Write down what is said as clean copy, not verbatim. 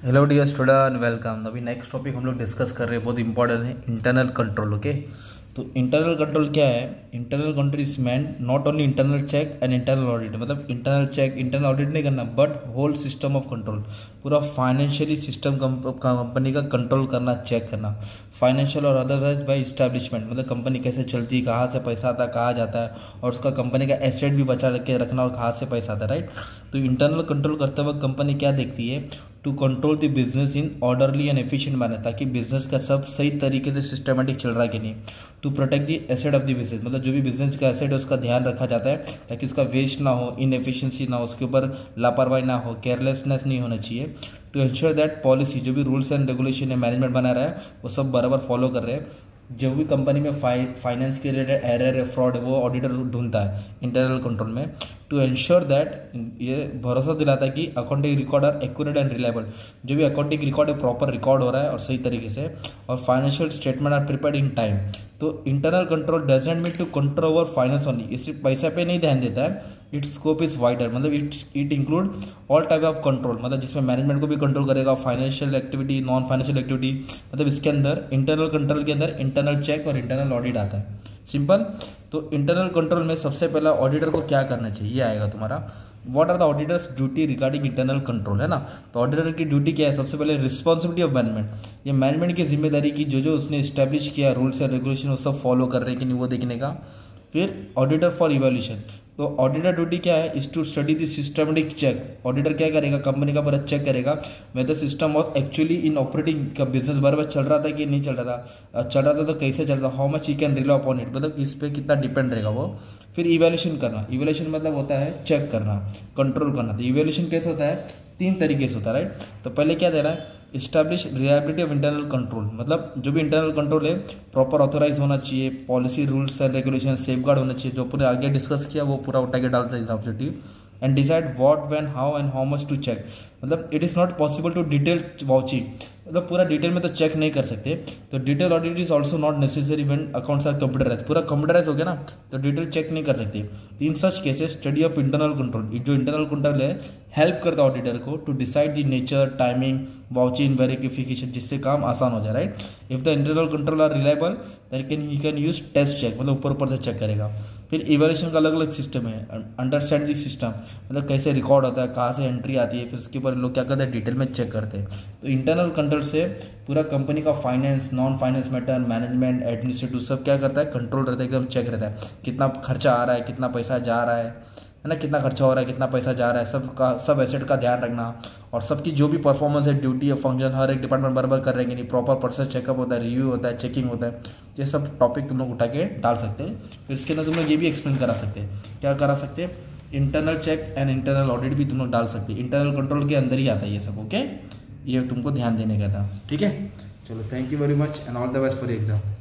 Hello dear student, welcome. अभी next topic हम लोग डिस्कस कर रहे हैं, बहुत इंपॉर्टेंट है, इंटरनल कंट्रोल। ओके, तो इंटरनल कंट्रोल क्या है? Internal control is meant not only internal check and internal audit, मतलब इंटरनल चेक इंटरनल ऑडिट नहीं करना, but whole system of control, पूरा फाइनेंशियली सिस्टम कंपनी का कंट्रोल करना, चेक करना, फाइनेंशियल और अदरवाइज बाय इस्टेब्लिशमेंट, मतलब कंपनी कैसे चलती है, कहाँ से पैसा आता है, कहाँ जाता है, और उसका कंपनी का एसेट भी बचा के रखना, और कहाँ से पैसा आता है, राइट। तो इंटरनल कंट्रोल करते वक्त कंपनी क्या देखती है? To control the business in orderly and efficient manner, ताकि बिजनेस का सब सही तरीके से सिस्टमेटिक चल रहा है कि नहीं। To protect the asset of the business, मतलब जो भी बिजनेस का एसेट है उसका ध्यान रखा जाता है, ताकि उसका वेस्ट ना हो, इनएफिशिएंसी ना हो, उसके ऊपर लापरवाही ना हो, केयरलेसनेस नहीं होना चाहिए। टू इंश्योर दैट पॉलिसी, जो भी रूल्स एंड रेगुलेशन है, मैनेजमेंट बना रहा है, वो सब बराबर फॉलो कर रहे हैं। जो भी कंपनी में फाइनेंस के रिलेटेड एरर है, फ्रॉड है, वो ऑडिटर ढूंढता है इंटरनल कंट्रोल में। टू इंश्योर दैट, ये भरोसा दिलाता है कि accounting record are accurate and reliable, जो भी अकाउंटिंग रिकॉर्ड है प्रॉपर रिकॉर्ड हो रहा है और सही तरीके से, और financial statement are prepared in time. तो internal control doesn't mean to control over finance only, इस पैसा पे नहीं ध्यान देता है, इट्स स्कोप इज वाइडर, मतलब it include all type of control, मतलब जिसमें मैनेजमेंट को भी कंट्रोल करेगा, financial activity, non financial activity, मतलब इसके अंदर इंटरनल कंट्रोल के अंदर इंटरनल चेक और इंटरनल ऑडिट आता है। सिंपल। तो इंटरनल कंट्रोल में सबसे पहला ऑडिटर को क्या करना चाहिए, आएगा तुम्हारा, what are the auditors duty regarding internal control, है ना। तो ऑडिटर की ड्यूटी क्या है? सबसे पहले रिस्पॉन्सिबिलिटी ऑफ मैनेजमेंट, ये मैनेजमेंट की जिम्मेदारी की जो उसने इस्टेब्लिश किया रूल्स एंड रेगुलेशन, वो सब फॉलो कर रहे हैं कि नहीं, वो देखने का। फिर ऑडिटर फॉर इवैल्यूएशन, तो ऑडिटर ड्यूटी क्या है? Is to study the systematic check. Auditor क्या करेगा? कंपनी का पूरा चेक करेगा whether system was actually in operating, का बिजनेस बराबर चल रहा था कि नहीं चल रहा था, चल रहा था तो कैसे चल रहा था, how much he can rely upon it, मतलब इस पर कितना डिपेंड रहेगा वो। फिर इवैल्यूएशन करना, इवैल्यूएशन मतलब होता है चेक करना, कंट्रोल करना। तो इवैल्यूएशन कैसे होता है? 3 तरीके से होता है, राइट। तो पहले क्या दे रहा है? Establish reliability of internal control, मतलब जो भी इंटरनल कंट्रोल है प्रॉपर ऑथोराइज होना चाहिए, policy rules and regulation safeguard होना चाहिए, जो पूरे आगे डिस्कस किया वो पूरा उठा के डाल सकते objective. And decide what when how and how much to check, मतलब it is not possible to detail vouching, मतलब पूरा डिटेल में तो चेक नहीं कर सकते। तो detail audit is also not necessary when accounts are computerize, पूरा कंप्यूटराइज हो गया ना, तो डिटेल चेक नहीं कर सकते। In such cases study of internal control, जो इंटरनल कंट्रोल है हेल्प करता है ऑडिटर को to decide the nature, timing, vouching, verification, जिससे काम आसान हो जाए, right. If the internal control are reliable then he can use test check, मतलब ऊपर ऊपर से चेक करेगा। फिर इवैल्यूएशन का अलग अलग सिस्टम है, अंडरस्टैंड दी सिस्टम, मतलब कैसे रिकॉर्ड होता है, कहाँ से एंट्री आती है, फिर उसके ऊपर लोग क्या करते हैं, डिटेल में चेक करते हैं। तो इंटरनल कंट्रोल से पूरा कंपनी का finance, non finance matter, management, administrative सब क्या करता है, कंट्रोल रहता है, एकदम चेक रहता है, कितना खर्चा आ रहा है, कितना पैसा जा रहा है ना, कितना खर्चा हो रहा है, कितना पैसा जा रहा है, सब एसेट का ध्यान रखना, और सबकी जो भी परफॉर्मेंस है, ड्यूटी या फंक्शन, हर एक डिपार्टमेंट बराबर कर रहे हैं कि नहीं, प्रॉपर प्रोसेस चेकअप होता है, रिव्यू होता है, चेकिंग होता है, ये सब टॉपिक तुम लोग उठा के डाल सकते हैं। फिर इसके अंदर तुम लोग ये भी एक्सप्लेन करा सकते हैं, क्या करा सकते हैं, internal check and internal audit भी तुम लोग डाल सकते हैं, इंटरनल कंट्रोल के अंदर ही आता है ये सब। ओके, ये तुमको ध्यान देने का था, ठीक है। चलो, thank you very much and all the best for exam.